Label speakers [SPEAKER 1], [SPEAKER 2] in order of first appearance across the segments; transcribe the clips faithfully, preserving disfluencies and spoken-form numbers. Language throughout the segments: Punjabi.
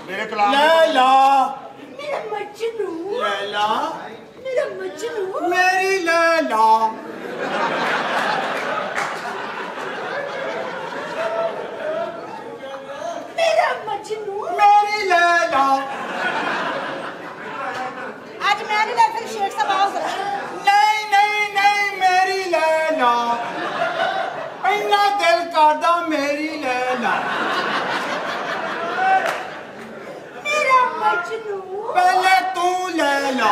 [SPEAKER 1] मेरे कलाम
[SPEAKER 2] लैला
[SPEAKER 3] मेरा मजनू
[SPEAKER 2] लैला
[SPEAKER 3] मेरा मजनू
[SPEAKER 2] मेरी लैला
[SPEAKER 3] मेरा मजनू
[SPEAKER 2] मेरी लैला।
[SPEAKER 3] आज मैं नहीं ला फिर शेर साहब आओ जरा।
[SPEAKER 2] नहीं नहीं नहीं मेरी लैला इन्ना दिल करदा मेरी लैला।
[SPEAKER 3] मेरा मजनू
[SPEAKER 2] पहले तू लैला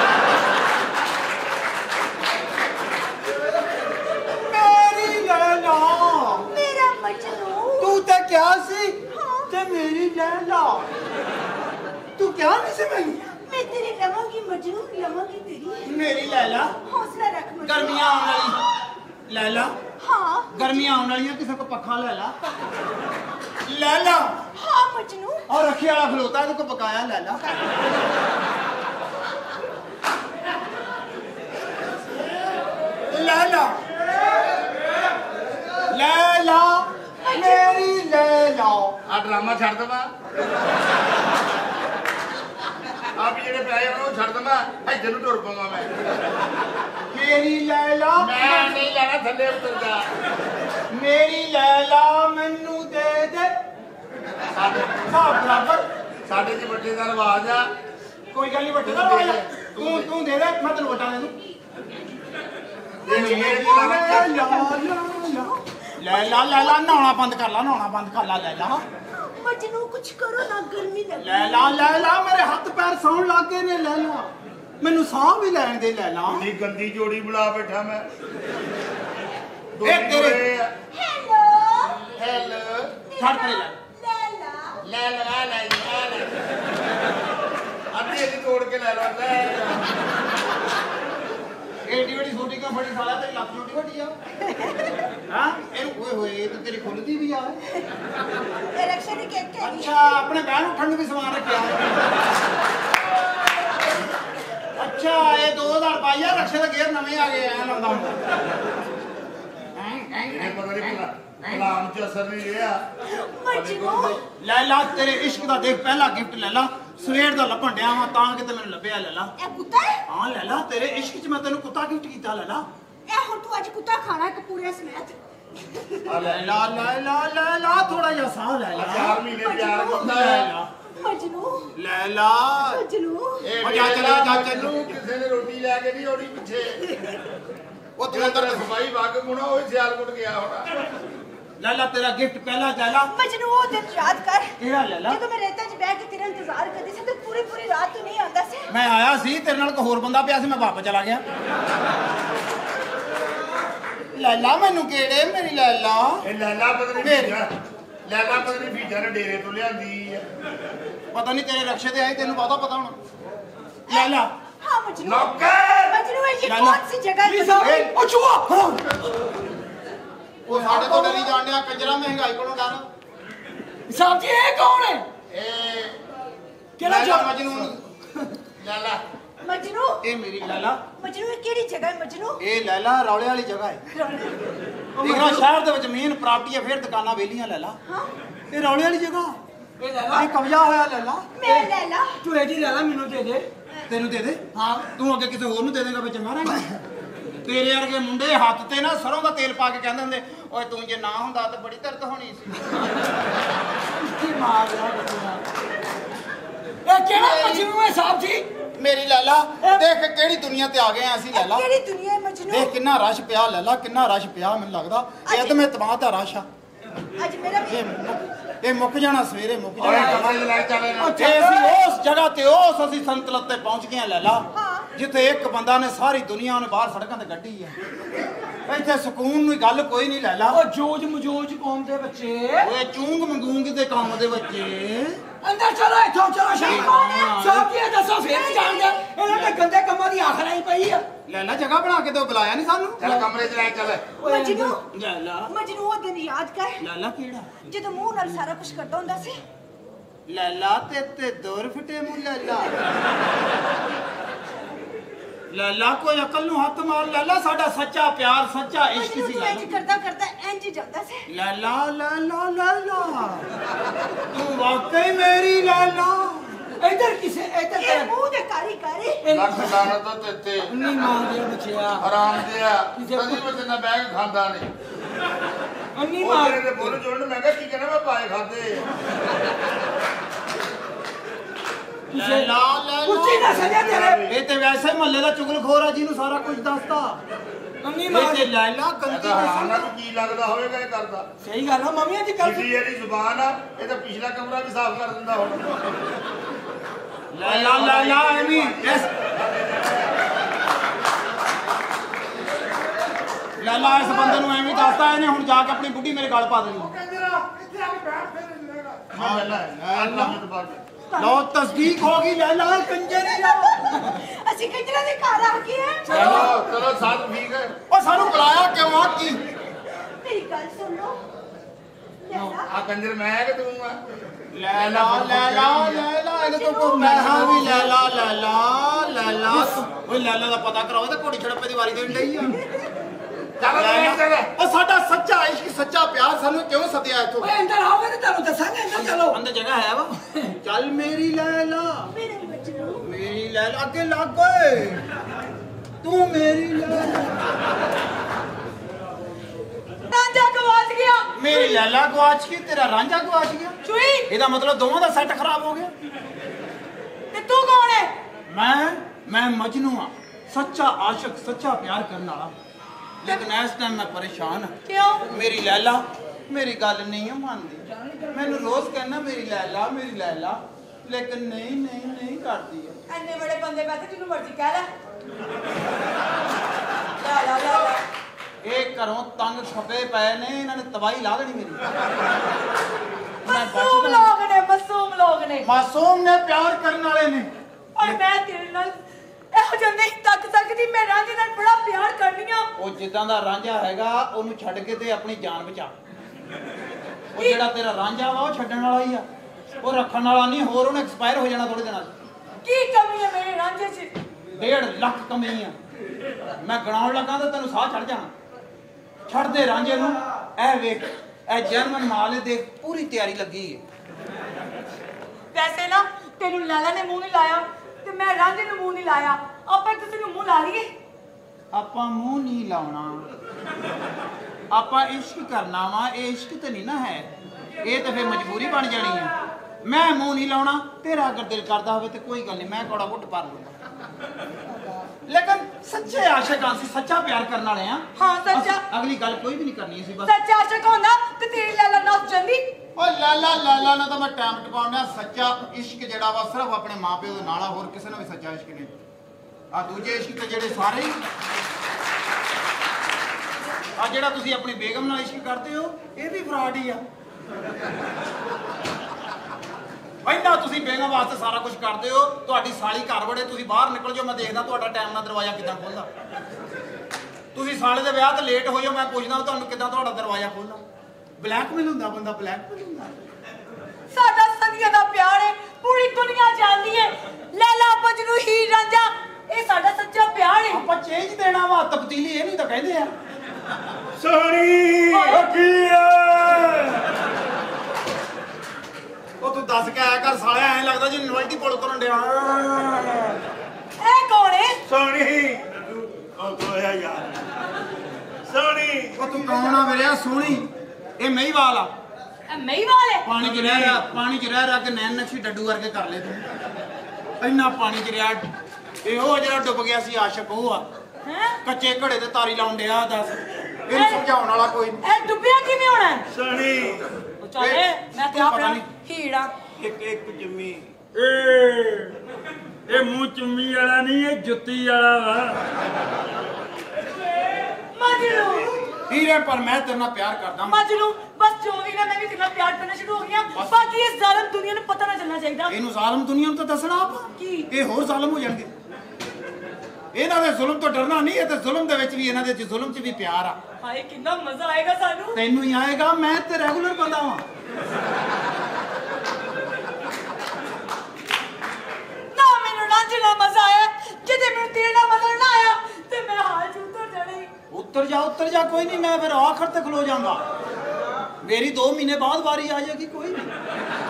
[SPEAKER 2] मेरी लैला।
[SPEAKER 3] मेरा मजनू
[SPEAKER 2] तू तो क्या सी ते मेरी लैला। तू क्या नहीं सी मैं
[SPEAKER 3] मैं तेरी लवांगी मजनू लवांगी तेरी।
[SPEAKER 2] मेरी लैला।
[SPEAKER 3] हौसला रख मजनू।
[SPEAKER 2] गर्मियां आने वाली लैला।
[SPEAKER 3] हाँ
[SPEAKER 2] गर्मियां आने वाली किसी को पखा लैला लैला।
[SPEAKER 3] हाँ मजनू
[SPEAKER 2] और रखी वाला खलोता है को पकाया लैला। लैला लैला मेरी लैला।
[SPEAKER 1] आ ड्रामा छड़ दवा आप जेडे पैसे वो छड़ दवा इधर टुर पाऊंगा मैं।
[SPEAKER 2] मेरी लैला
[SPEAKER 1] मैं नहीं जाना थले उतर जा।
[SPEAKER 2] मेरी लैला मैनू दे दे
[SPEAKER 1] साडे
[SPEAKER 2] हाँ बराबर।
[SPEAKER 1] साडे च बड्डे दा रिवाज आ।
[SPEAKER 2] कोई गल नहीं बट्टे का तू तू दे दे मैं तेन वोटा दे दूं। लैला लैला नहाना बंद कर ला नहाना बंद कर ला लैला।
[SPEAKER 3] मजनू कुछ करो ना गर्मी लग।
[SPEAKER 2] लैला लैला मेरे हाथ पैर सौन लग गए ने लैला मैनू साह भी लैन दे लैला।
[SPEAKER 1] इतनी गंदी जोड़ी बुला बैठा मैं।
[SPEAKER 2] ए तेरे
[SPEAKER 3] हेलो
[SPEAKER 1] हेलो
[SPEAKER 2] छड़ परे लै
[SPEAKER 3] लैला
[SPEAKER 1] ले लगा ले ले अभी अभी तोड़ के ले लो ले।
[SPEAKER 2] एडी बड़ी छोटी क्यों फड़ी साला तेरी लत छोटी फटी आ। हां ए ओए होए तो तेरी खुलदी भी आ।
[SPEAKER 3] ये रक्षा ने क्या क्या
[SPEAKER 2] अच्छा अपने बहन उठन ਨੂੰ भी समान रखिया। अच्छा ये दो हज़ार बाईस है रक्षे के गियर नवे आ गए हैं लगदा
[SPEAKER 1] ये पता नहीं पला कलाम च असर नहीं रहा।
[SPEAKER 3] मजनू
[SPEAKER 2] लैला तेरे इश्क दा देख पहला गिफ्ट लैला सवेर दा लभण डया वां तां कि ते मैनू लभया लैला।
[SPEAKER 3] ए कुत्ता है
[SPEAKER 2] हां लैला तेरे इश्क च मैं तेनू कुत्ता गिफ्ट कीता लैला।
[SPEAKER 3] ए हुन तू आज कुत्ता खाना है पूरे समेत।
[SPEAKER 2] लैला लैला लैला थोड़ा जा साह लैला।
[SPEAKER 1] चार महीने प्यार करता है
[SPEAKER 3] मजनू
[SPEAKER 2] लैला
[SPEAKER 3] मजनू
[SPEAKER 2] ओ जा चला जा चलू
[SPEAKER 1] किसी ने रोटी लेके नहीं ओड़ी पीछे
[SPEAKER 2] ओ तू
[SPEAKER 1] अंदर
[SPEAKER 2] अंदर
[SPEAKER 1] सफाई बाग मुना वो सियालकोट गया होना।
[SPEAKER 2] लैला तेरा गिफ्ट पहला लैला
[SPEAKER 3] मजनू वो दिन याद कर
[SPEAKER 2] केड़ा लैला
[SPEAKER 3] ਜਦੋਂ ਮੈਂ ਰੇਤਾ 'ਚ ਬੈਠ ਕੇ ਤੇਰਾ ਇੰਤਜ਼ਾਰ ਕਰਦੀ ਸੀ ਤੇ ਪੂਰੀ ਪੂਰੀ ਰਾਤ ਤੂੰ ਨਹੀਂ ਆਉਂਦਾ ਸੀ।
[SPEAKER 2] मैं आया सी तेरे नाल कोई होर बंदा पिया सी मैं वापस चला गया। लैला मैनू केड़े मेरी लैला
[SPEAKER 1] ਇਹ ਲੈਲਾ ਪਤਾ ਨਹੀਂ ਭੀਜਾ ਲੈਲਾ ਪਤਾ ਨਹੀਂ ਭੀਜਾ ਨੇ ਡੇਰੇ ਤੋਂ ਲਿਆਂਦੀ ਆ।
[SPEAKER 2] पता नहीं तेरे रक्षे ते आई तेनू पता पता होना लैला।
[SPEAKER 3] हाँ मजनू
[SPEAKER 1] नौकर
[SPEAKER 3] मजनू ये
[SPEAKER 2] लैला।
[SPEAKER 3] कौन सी जगह है
[SPEAKER 2] ए ओ चूहा ओ साडे तो डरी जाने कंजरा महंगाई कोलों डर।
[SPEAKER 4] साहब जी ये कौन है?
[SPEAKER 1] ਇਹ
[SPEAKER 4] केड़ा
[SPEAKER 2] लैला
[SPEAKER 4] जो
[SPEAKER 2] मजनू
[SPEAKER 1] ਲੈਲਾ
[SPEAKER 3] मजनू
[SPEAKER 2] ए मेरी लैला
[SPEAKER 3] मजनू ये केड़ी जगह है मजनू?
[SPEAKER 2] ए लैला रौले वाली जगह है। देखना शहर दे विच मेन प्रॉपर्टी है फिर दुकानां वेलियां लैला।
[SPEAKER 3] हाँ
[SPEAKER 2] ए रौले वाली जगह
[SPEAKER 4] ये लैला
[SPEAKER 2] ए कब्जा होया लैला।
[SPEAKER 3] मैं लैला
[SPEAKER 4] तू एडी लैला मेनू दे दे।
[SPEAKER 2] तेनू दे दे हाँ तू अगे किसी होर नू दे देगा चंगा रहेगा। तेरे वर्गे मुंडे हत्थ ते ना सरों दा तेल पा के कहंदे हुंदे ओए तू जे ना हुंदा ते बड़ी दर्द होनी सी।
[SPEAKER 4] मार ला बच्चा ये केड़ा मजनू है साहब जी?
[SPEAKER 2] मेरी लैला देख केड़ी दुनिया ते आ गए हैं असी लैला।
[SPEAKER 3] केड़ी दुनिया है मजनू?
[SPEAKER 2] देख किन्ना रश पिया लैला किन्ना रश पिया मैनूं लगदा ए ते मैं तबाह दा रश आ।
[SPEAKER 3] आज मेरा भी
[SPEAKER 2] ਇਹ ਮੁੱਕ ਜਾਣਾ ਸਵੇਰੇ ਮੁੱਕ
[SPEAKER 1] ਓਏ
[SPEAKER 2] ਜਾਣਾ।
[SPEAKER 1] ਕਮਰੇ ਲੈ ਚੱਲੇ ਨਾ
[SPEAKER 2] ਤੇ ਅਸੀਂ ਉਸ ਜਗ੍ਹਾ ਤੇ ਉਸ ਅਸੀਂ ਸੰਤਲਤ ਤੇ ਪਹੁੰਚ ਗਏ ਲੈਲਾ
[SPEAKER 3] ਹਾਂ।
[SPEAKER 2] ਜਿੱਥੇ ਇੱਕ ਬੰਦਾ ਨੇ ਸਾਰੀ ਦੁਨੀਆ ਨੂੰ ਬਾਹਰ ਸੜਕਾਂ ਤੇ ਕੱਢੀ ਹੈ। ਇੱਥੇ ਸਕੂਨ ਨੂੰ ਗੱਲ ਕੋਈ ਨਹੀਂ ਲੈਲਾ।
[SPEAKER 4] ओ जोज मजोज कौन दे बच्चे?
[SPEAKER 2] ਓਏ ਚੂੰਗ ਮੰਗੂੰਗ ਦੇ ਕੰਮ ਦੇ ਬੱਚੇ
[SPEAKER 4] अंदर चलो इथों चलो शाम साहब जी ये दसो फिर जान दे इन्हां दे गंदे कम्मां दी आखर आई पई है।
[SPEAKER 2] ਲੈਲਾ ਜਗ੍ਹਾ ਬਣਾ ਕੇ ਤੇ ਬੁਲਾਇਆ ਨਹੀਂ ਸਾਨੂੰ।
[SPEAKER 1] ਚੱਲ ਕਮਰੇ 'ਚ ਲੈ ਚੱਲ।
[SPEAKER 3] मजनू
[SPEAKER 2] ਲੈਲਾ
[SPEAKER 3] मजनू वो दिन याद कर
[SPEAKER 2] ਲੈਲਾ ਕਿਹੜਾ
[SPEAKER 3] ਜਦੋਂ ਮੂੰਹ ਨਾਲ ਸਾਰਾ ਕੁਝ ਕਰਦਾ ਹੁੰਦਾ ਸੀ।
[SPEAKER 2] ਲੈਲਾ ਤੇ ਤੇ ਦੌਰ ਫਟੇ ਮੂੰਹ ਲੈਲਾ। ਲੈਲਾ ਕੋਈ ਅਕਲ ਨੂੰ ਹੱਥ ਮਾਰ ਲੈਲਾ ਸਾਡਾ ਸੱਚਾ ਪਿਆਰ ਸੱਚਾ ਇਸ਼ਕ
[SPEAKER 3] ਮਜਨੂ
[SPEAKER 2] ਸੀ
[SPEAKER 3] ਤੂੰ ਇੰਜ ਕਰਦਾ ਕਰਦਾ ਇੰਜ ਜਾਂਦਾ ਸੀ।
[SPEAKER 2] ਲੈਲਾ ਲੈਲਾ ਲੈਲਾ ਤੂੰ ਵਾਕਈ ਮੇਰੀ ਲੈਲਾ।
[SPEAKER 4] ਇੱਧਰ ਕਿਸੇ ਇੱਧਰ
[SPEAKER 3] ਇਹ
[SPEAKER 4] ਤੇਰਾ
[SPEAKER 3] ਮੂੰਹ ਦੇ ਕਾਰੀ ਕਾਰੀ
[SPEAKER 1] ਲੱਖ ਦਾਣਾ ਤਾਂ ਤੇਤੇ
[SPEAKER 4] ਨਹੀਂ ਮਾਰਦੇ ਬੱਚਿਆ
[SPEAKER 1] ਹਰਾਮ ਦੇ ਆ ਕਦੀ ਬੱਚੇ ਨਾ ਬਹਿ ਕੇ ਖਾਂਦਾ ਨਹੀਂ
[SPEAKER 4] ਅੰਨੀ
[SPEAKER 1] ਉਹ
[SPEAKER 4] ਮਾਰ
[SPEAKER 1] ਤੇਰੇ ਦੇ ਬੋਲ ਜੋੜਨ ਮੈਂ ਕਿਹਾ ਕੀ ਕਹਿਣਾ ਮੈਂ ਪਾਏ ਖਾਦੇ
[SPEAKER 2] ਲੈਲਾ ਲੈਲਾ
[SPEAKER 4] ਕੁੱਤੀ ਨਾ ਸਜਾ ਤੇਰੇ
[SPEAKER 2] ਇਹ ਤੇ ਵੈਸੇ ਮਹੱਲੇ ਦਾ ਚੁਗਲਖੋਰ ਆ ਜਿਹਨੂੰ ਸਾਰਾ ਕੁਝ ਦੱਸਦਾ।
[SPEAKER 4] ਅੰਨੀ
[SPEAKER 2] ਇਹ
[SPEAKER 4] ਮਾਰ
[SPEAKER 2] ਤੇ ਲੈਲਾ ਗੰਦੀ
[SPEAKER 1] ਹਰਾਮ
[SPEAKER 2] ਨਸਲ
[SPEAKER 1] ਨਾਲ
[SPEAKER 2] ਦਾ।
[SPEAKER 1] ਕੀ ਲੱਗਦਾ ਹੋਵੇਗਾ ਇਹ ਕਰਦਾ
[SPEAKER 4] ਸਹੀ ਗੱਲ ਆ ਮੰਮੀ ਅੱਜ ਕੱਲ
[SPEAKER 1] ਜਿਹੜੀ ਇਹਦੀ ਜ਼ੁਬਾਨ ਆ ਇਹ ਤਾਂ ਪਿਛਲਾ ਕਮਰਾ ਵੀ ਸਾਫ਼ ਕਰ ਦਿੰਦਾ ਹੁਣ
[SPEAKER 2] ਲੈਲਾ ਲੈਲਾ ਐਵੇਂ ਇਸ ਲੈਲਾ ਇਸ ਬੰਦੇ ਨੂੰ ਐਵੇਂ ਦੱਸਦਾ ਇਹਨੇ ਹੁਣ ਜਾ ਕੇ ਆਪਣੀ ਬੁੱਢੀ ਮੇਰੇ ਗਲ ਪਾ ਦੇਣੀ।
[SPEAKER 1] ਹਾਂ ਲੈ ਲੈ ਅੱਲਾਹ ਮਤ ਬਾਤ
[SPEAKER 2] ਲਓ ਤਸਦੀਕ ਹੋ ਗਈ ਲੈਲਾ ਕੰਜਰ
[SPEAKER 3] ਅਸੀਂ ਕੰਜਰਾਂ ਦੇ ਘਰ ਆ ਗਏ ਹਾਂ।
[SPEAKER 1] ਚਲੋ ਚਲੋ ਸਾਥ ਠੀਕ ਹੈ
[SPEAKER 2] ਉਹ ਸਾਨੂੰ ਬੁਲਾਇਆ ਕਿਉਂ ਆ ਕੀ
[SPEAKER 3] ਮੇਰੀ ਗੱਲ ਸੁਣ ਲਓ ਲੈਲਾ
[SPEAKER 1] ਆ ਕੰਜਰ ਮੈਂ ਹੈ ਕਿ ਤੂੰ ਆ
[SPEAKER 2] ਲੈਲਾ ਲੈਲਾ ਲੈਲਾ ਇਹਨੇ ਤੋਂ ਕੋ ਪੈਸਾ ਵੀ ਲੈਲਾ ਲੈਲਾ ਲੈਲਾ ਓਏ ਲੈਲਾ ਦਾ ਪਤਾ ਕਰਾਓ ਤੇ ਘੋੜੀ ਛੜਪੇ ਦੀ ਵਾਰੀ ਦੇਣ ਲਈ ਆ।
[SPEAKER 1] ਚੱਲ ਲੈ ਚੱਲ
[SPEAKER 2] ਉਹ ਸਾਡਾ ਸੱਚਾ ਇਸ਼ਕ ਸੱਚਾ ਪਿਆਰ ਸਾਨੂੰ ਕਿਉਂ ਸੱਦਿਆ ਇੱਥੋਂ?
[SPEAKER 4] ਓਏ ਅੰਦਰ ਆਓਗੇ ਤੇ ਤੁਹਾਨੂੰ ਦੱਸਾਂਗੇ ਅੰਦਰ ਚਲੋ
[SPEAKER 2] ਅੰਦਰ ਜਗ੍ਹਾ ਹੈ ਵਾ। ਚੱਲ ਮੇਰੀ ਲੈਲਾ
[SPEAKER 3] ਮੇਰੇ ਬੱਚੂ
[SPEAKER 2] ਮੇਰੀ ਲੈਲਾ ਅੱਗੇ ਲੱਗ ਓਏ ਤੂੰ ਮੇਰੀ ਲੈਲਾ
[SPEAKER 3] ਰਾਂਝਾ ਗਵਾਚ ਗਿਆ
[SPEAKER 2] ਮੇਰੀ ਲੈਲਾ ਗਵਾਚ ਗਈ ਤੇਰਾ ਰਾਂਝਾ ਗਵਾਚ ਗਿਆ।
[SPEAKER 3] ਚੁਈ
[SPEAKER 2] ਇਹਦਾ ਮਤਲਬ ਦੋਵਾਂ ਦਾ ਸੈੱਟ ਖਰਾਬ ਹੋ ਗਿਆ।
[SPEAKER 3] ਤੇ ਤੂੰ ਕੌਣ ਹੈ
[SPEAKER 2] ਮੈਂ ਮੈਂ ਮਜਨੂ ਆ ਸੱਚਾ ਆਸ਼ਿਕ ਸੱਚਾ ਪਿਆਰ ਕਰਨ ਵਾਲਾ ਲੇਕਿਨ ਇਸ ਟਾਈਮ ਮੈਂ ਪਰੇਸ਼ਾਨ ਹਾਂ।
[SPEAKER 3] ਕਿਉਂ
[SPEAKER 2] ਮੇਰੀ ਲੈਲਾ ਮੇਰੀ ਗੱਲ ਨਹੀਂ ਆ ਮੰਨਦੀ। ਮੈਨੂੰ ਰੋਜ਼ ਕਹਿਣਾ ਮੇਰੀ ਲੈਲਾ ਮੇਰੀ ਲੈਲਾ ਲੇਕਿਨ ਨਹੀਂ ਨਹੀਂ ਨਹੀਂ ਕਰਦੀ ਹੈ।
[SPEAKER 3] ਐਨੇ ਬੜੇ ਬੰਦੇ ਬੈਠੇ ਜਿਹਨੂੰ ਮਰਜ਼ੀ ਕਹਿ ਲੈ ਲਾ ਲਾ ਲਾ ਲਾ
[SPEAKER 2] ਇਹ ਘਰੋਂ ਤੰਗ ਛਪੇ ਪਏ ਨੇ ਇਹਨਾਂ ਨੇ ਤਬਾਹੀ ਲਾ ਦੇਣੀ ਮੇਰੀ। ਮੈਂ
[SPEAKER 3] ਮਾਸੂਮ
[SPEAKER 2] ਬਚਦਾ
[SPEAKER 3] ਲੋਕ ਨੇ ਮਾਸੂਮ ਲੋਕ ਨੇ
[SPEAKER 2] ਮਾਸੂਮ ਨੇ ਪਿਆਰ ਕਰਨ ਵਾਲੇ ਨੇ।
[SPEAKER 3] ਔਰ ਮੈਂ ਤੇਰੇ ਨਾਲ ਇਹੋ ਜਿਹਾ ਨਹੀਂ ਤੱਕ ਸਕਦੀ ਮੈਂ ਰਾਂਝੇ ਨਾਲ ਬੜਾ ਪਿਆਰ ਕਰਨੀ ਆ
[SPEAKER 2] ਉਹ ਜਿੱਦਾਂ ਦਾ ਰਾਂਝਾ ਹੈਗਾ ਉਹਨੂੰ ਛੱਡ ਕੇ ਤੇ ਆਪਣੀ ਜਾਨ ਬਚਾ। ਉਹ ਜਿਹੜਾ ਤੇਰਾ ਰਾਂਝਾ ਵਾ ਉਹ ਛੱਡਣ ਵਾਲਾ ਹੀ ਆ ਉਹ ਰੱਖਣ ਵਾਲਾ ਨਹੀਂ ਹੋਰ ਉਹਨੇ ਐਕਸਪਾਇਰ ਹੋ ਜਾਣਾ ਥੋੜੇ ਦਿਨਾਂ 'ਚ।
[SPEAKER 3] ਕੀ ਕਮੀ ਹੈ ਮੇਰੇ ਰਾਂਝੇ 'ਚ
[SPEAKER 2] ਡੇਢ ਲੱਖ ਕਮੀ ਆ ਮੈਂ ਗਣਾਉਣ ਲੱਗਾ ਤਾਂ ਤੈਨੂੰ ਸਾਹ ਚੜ ਜਾਣਾ। ਛੱਡ ਦੇ ਰਾਂਝੇ ਨੂੰ। ਇਹ ਵੇਖ ਇਹ ਜਰਮਨ ਮਾਲ ਦੇਖ ਪੂਰੀ ਤਿਆਰੀ ਲੱਗੀ ਹੈ।
[SPEAKER 3] ਵੈਸੇ ਨਾ ਤੈਨੂੰ ਲਾਲਾ ਨੇ ਮੂੰਹ ਨਹੀਂ ਲਾਇਆ ਤੇ ਮੈਂ ਰਾਂਝੇ ਨੂੰ ਮੂੰਹ ਨਹੀਂ ਲਾਇਆ ਆਪਾਂ ਕਿਸੇ ਨੂੰ ਮੂੰਹ ਲਾ ਲਈਏ।
[SPEAKER 2] ਆਪਾਂ ਮੂੰਹ ਨਹੀਂ ਲਾਉਣਾ ਆਪਾਂ ਇਸ਼ਕ ਕਰਨਾ ਵਾ ਇਹ ਇਸ਼ਕ ਤੇ ਨਹੀਂ ਨਾ ਹੈ ਇਹ ਤਾਂ ਫੇਰ ਮਜਬੂਰੀ ਬਣ ਜਾਣੀ ਹੈ। ਮੈਂ ਮੂੰਹ ਨਹੀਂ ਲਾਉਣਾ ਤੇਰਾ ਅਗਰ ਦਿਲ ਕਰਦਾ ਹੋਵੇ ਤੇ ਕੋਈ ਗੱਲ ਨਹੀਂ ਮੈਂ ਕੋੜਾ ਘੁੱਟ ਭਰ ਲੂੰਗਾ ਲੇਕਿਨ ਸੱਚੇ ਆਸ਼ਿਕਾਂ ਸੀ ਸੱਚਾ ਪਿਆਰ ਕਰਨ ਵਾਲੇ ਆ।
[SPEAKER 3] ਹਾਂ ਸੱਚਾ
[SPEAKER 2] ਅਗਲੀ ਗੱਲ ਕੋਈ ਵੀ ਨਹੀਂ ਕਰਨੀ ਸੀ ਬਸ।
[SPEAKER 3] ਸੱਚਾ ਆਸ਼ਿਕ ਹੁੰਦਾ ਤੇ ਤੇਰੀ ਲਾਲਾ ਨੱਸ ਜਾਂਦੀ।
[SPEAKER 2] ਓ ਲਾਲਾ ਲਾਲਾ ਨਾ ਤਾਂ ਮੈਂ ਟਾਈਮ ਟਪਾਉਣਾ ਸੱਚਾ ਇਸ਼ਕ ਜਿਹੜਾ ਵਾ ਸਿਰਫ ਆਪਣੇ ਮਾਪਿਓ ਦੇ ਨਾਲ ਆ ਹੋਰ ਕਿਸੇ ਨੂੰ ਵੀ ਸੱਚਾ ਇਸ਼ਕ ਨਹੀਂ। ਆ ਦੂਜੇ ਇਸ਼ਕ ਤੇ ਜਿਹੜੇ ਸਾਰੇ ਆ ਜਿਹੜਾ ਤੁਸੀਂ ਆਪਣੀ ਬੇਗਮ ਨਾਲ ਇਸ਼ਕ ਕਰਦੇ ਹੋ ਇਹ ਵੀ ਫਰਾਡ ਹੀ ਆ। ਪਹਿਲਾਂ ਤੁਸੀਂ ਬੇਗਮ ਵਾਸਤੇ ਸਾਰਾ ਕੁਝ ਕਰਦੇ ਹੋ ਤੁਹਾਡੀ ਸਾਲੀ ਘਰ ਵੜੇ ਤੁਸੀਂ ਬਾਹਰ ਨਿਕਲ ਜਾਓ ਮੈਂ ਦੇਖਦਾ ਤੁਹਾਡਾ ਟਾਈਮ ਨਾਲ ਦਰਵਾਜ਼ਾ ਕਿੱਦਾਂ ਖੋਲਦਾ। ਤੁਸੀਂ ਸਾਲੇ ਦੇ ਵਿਆਹ ਤੇ ਲੇਟ ਹੋ ਜਾਓ ਮੈਂ ਪੁੱਛਦਾ ਤੁਹਾਨੂੰ ਕਿੱਦਾਂ ਤੁਹਾਡਾ ਦਰਵਾਜ਼ਾ ਖੋਲਦਾ। ਬਲੈਕਮੇਲ ਹੁੰਦਾ ਬੰਦਾ ਬਲੈਕਮੇਲ ਹੁੰਦਾ।
[SPEAKER 3] ਸਾਡਾ ਸਦੀਆਂ ਦਾ ਪਿਆਰ ਹੈ ਪੂਰੀ ਦੁਨੀਆ ਜਾਣਦੀ ਹੈ ਲੈਲਾ ਮਜਨੂ ਹੀਰ ਰਾਂਝਾ ਇਹ ਸਾਡਾ ਸੱਚਾ ਪਿਆਰ ਹੈ।
[SPEAKER 2] ਆਪਾਂ ਚੇਂਜ ਦੇਣਾ ਵਾ ਤਬਦੀਲੀ ਇਹ ਨਹੀਂ ਤਾਂ ਕਹਿੰਦੇ ਆ।
[SPEAKER 1] ਸੋਹਣੀ
[SPEAKER 2] ਉਹ ਤੂੰ ਦੱਸ ਕੇ ਆਇਆ ਕਰ ਸਾਲਿਆ ਐਂ ਲੱਗਦਾ ਜਿਵੇਂ ਨਵਲਟੀ ਪੁੱਲ ਕਰਨ ਡਿਆ।
[SPEAKER 3] ਇਹ ਕੌਣ ਹੈ
[SPEAKER 1] ਸੋਹਣੀ ਉਹ ਕੋਇਆ ਯਾਰ ਸੋਹਣੀ
[SPEAKER 2] ਉਹ ਤੂੰ ਕੌਣ ਆ ਮੇਰਿਆ ਸੋਹਣੀ ਇਹ ਮਹੀਵਾਲ ਆ।
[SPEAKER 3] ਇਹ ਮਹੀਵਾਲ ਹੈ
[SPEAKER 2] ਪਾਣੀ 'ਚ ਰਹਿ ਰਿਹਾ ਪਾਣੀ 'ਚ ਰਹਿ ਰਿਹਾ ਕਿ ਨੈਣ ਨਕਸ਼ੀ ਡੱਡੂ ਵਰਗੇ ਕਰ ਲੈ ਤੂੰ ਇੰਨਾ ਪਾਣੀ 'ਚ ਰਿਹਾ। ਇਹ ਉਹ ਜਿਹੜਾ ਡੁੱਬ ਗਿਆ ਸੀ ਆਸ਼ਕ ਉਹ ਆ
[SPEAKER 3] ਹੈ
[SPEAKER 2] ਕੱਚੇ ਘੜੇ ਤੇ ਤਾਰੀ ਲਾਉਣ ਡਿਆ ਦੱਸ ਇਹਨੂੰ ਸਮਝਾਉਣ ਵਾਲਾ ਕੋਈ ਨਹੀਂ।
[SPEAKER 3] ਇਹ ਡੁੱਬਿਆ ਕਿਵੇਂ ਹੋਣਾ ਹੈ?
[SPEAKER 1] ਸੋਹਣੀ
[SPEAKER 3] ਚੱਲ
[SPEAKER 2] ਇਹ-
[SPEAKER 3] ਮੈਂ ਤੇ
[SPEAKER 2] ਤੂੰ
[SPEAKER 3] ਆਪਣਾ
[SPEAKER 2] ਪਤਾ ਨਹੀਂ।
[SPEAKER 3] ਹੀੜਾ
[SPEAKER 1] ਇੱਕ ਇੱਕ ਜੰਮੀ
[SPEAKER 5] ਇਹ ਇਹ ਮੂੰਹ ਚੁੰਮੀ ਵਾਲਾ ਨਹੀਂ ਇਹ ਜੁੱਤੀ ਵਾਲਾ ਵਾ।
[SPEAKER 3] ਮਜਨੂ
[SPEAKER 2] ਹੀਰੇ ਪਰ ਮੈਂ ਤੇਰੇ ਨਾਲ ਪਿਆਰ ਕਰਦਾ।
[SPEAKER 3] ਮਜਨੂ ਬਸ ਜੋ ਵੀ ਨਾ ਮੈਂ ਵੀ ਤੇਰੇ ਨਾਲ ਪਿਆਰ ਕਰਨਾ ਸ਼ੁਰੂ ਹੋ ਗਿਆ ਬਾਕੀ ਇਸ ਜ਼ਾਲਮ ਦੁਨੀਆ ਨੂੰ ਪਤਾ ਨਾ ਚੱਲਣਾ ਚਾਹੀਦਾ।
[SPEAKER 2] ਇਹਨੂੰ ਜ਼ਾਲਮ ਦੁਨੀਆ ਨੂੰ ਤਾਂ ਦੱਸਣਾ ਆਪਾਂ
[SPEAKER 3] ਕੀ?
[SPEAKER 2] ਇਹ ਹੋਰ ਜ਼ਾਲਮ ਹੋ ਜਾਣਗੇ। ਇਹਨਾਂ ਦੇ ਜ਼ੁਲਮ ਤੋਂ ਡਰਨਾ ਨਹੀਂ ਇਹ ਤੇ ਜ਼ੁਲਮ ਦੇ ਵਿੱਚ ਵੀ ਇਹਨਾਂ ਦੇ ਜ਼ੁਲਮ 'ਚ ਵੀ ਪਿਆਰ ਆ।
[SPEAKER 3] ਹਾਏ ਕਿੰਨਾ ਮਜ਼ਾ ਆਏਗਾ ਸਾਨੂੰ।
[SPEAKER 2] ਤੈਨੂੰ ਹੀ ਆਏਗਾ ਮੈਂ ਤੇ ਰੈਗੂਲਰ ਬੰਦਾ ਵਾਂ।
[SPEAKER 3] ਨਾ ਮੈਨੂੰ ਰਾਂਝੇ ਨਾਲ ਮਜ਼ਾ ਆਇਆ ਜਿਹਦੇ ਮੈਨੂੰ ਤੇਰੇ ਨਾਲ ਮਜ਼ਾ ਨਾ ਆਇਆ ਤੇ ਮੈਂ ਹਾਲ ਚ ਉਤਰ ਜਾਣੀ।
[SPEAKER 2] ਉੱਤਰ ਜਾ ਉੱਤਰ ਜਾ ਕੋਈ ਨਹੀਂ ਮੈਂ ਫਿਰ ਆਖਰ ਤੇ ਖਲੋ ਜਾਊਂਗਾ। ਮੇਰੀ ਦੋ ਮਹੀਨੇ ਬਾਅਦ ਵਾਰੀ ਆ ਜਾਏਗੀ ਕੋਈ ਨਹੀਂ।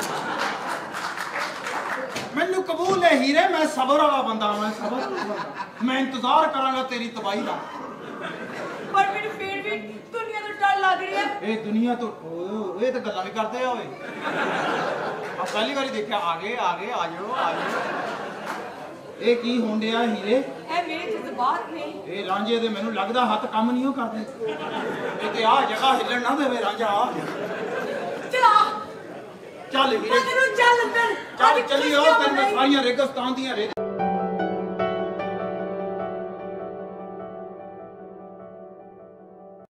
[SPEAKER 2] ਹੀਰੇ ਮੈਂ ਸਬਰ ਵਾਲਾ ਬੰਦਾ ਮੈਂ ਸਬਰ ਵਾਲਾ ਬੰਦਾ ਮੈਂ ਇੰਤਜ਼ਾਰ ਕਰਾਂਗਾ ਤੇਰੀ ਤਬਾਹੀ ਦਾ।
[SPEAKER 3] ਪਰ ਮੈਨੂੰ ਫੇਰ ਵੀ ਦੁਨੀਆ ਤੋਂ ਡਰ ਲੱਗ ਰਿਹਾ।
[SPEAKER 2] ਇਹ ਦੁਨੀਆ ਤੋਂ ਓਏ ਇਹ ਤਾਂ ਗੱਲਾਂ ਵੀ ਕਰਦੇ ਆ ਓਏ। ਆ ਪਹਿਲੀ ਵਾਰੀ ਦੇਖਿਆ ਆ ਗਏ ਆ ਗਏ ਆ ਜਾਓ ਆ ਜਾਓ। ਇਹ ਕੀ ਹੋਣ ਡਿਆ ਹੀਰੇ?
[SPEAKER 3] ਇਹ ਮੇਰੇ ਜਜ਼ਬਾਤ ਨੇ।
[SPEAKER 2] ਇਹ ਰਾਂਝੇ ਦੇ ਮੈਨੂੰ ਲੱਗਦਾ ਹੱਥ ਕੰਮ ਨਹੀਂ ਉਹ ਕਰਦੇ। ਇਹ ਤੇ ਆ ਜਗ੍ਹਾ ਹਿੱਲਣ ਨਾ ਦੇਵੇ ਰਾਂਝਾ ਆ
[SPEAKER 3] ਚਲਾ
[SPEAKER 2] ਚੱਲ ਹੀਰੇ
[SPEAKER 3] ਮੈਂ ਤੈਨੂੰ ਚੱਲ ਅੰਦਰ
[SPEAKER 2] ਚੱਲ ਚੱਲੀ ਉਹ ਤੈਨੂੰ ਸਾਰੀਆਂ ਰੇਗਿਸਤਾਨ ਦੀਆਂ ਰੇ